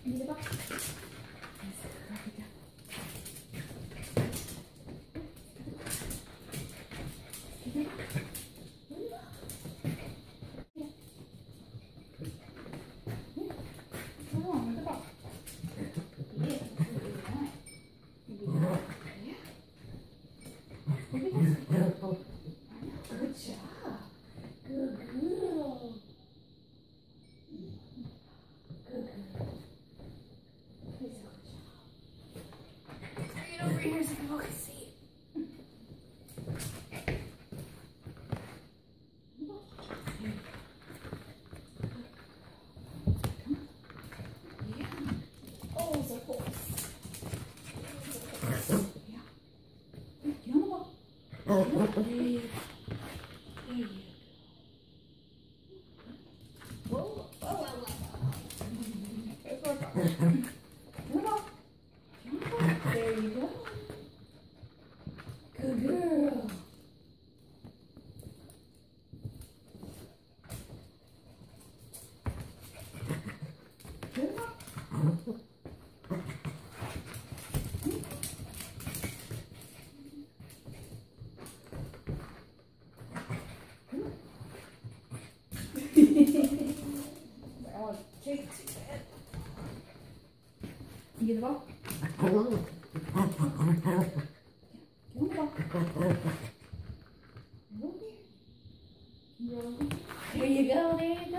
Ini apa? Good job. Good girl. Good girl. Please do a good job. Bring it over here so people can see. Yeah. Oh, so close. Yeah. Get on the ball. There you go. Whoa, whoa, whoa, whoa. There you go. Good girl. Good girl. I want to take too bad. You get the ball? Get on the ball. There you go, Dave.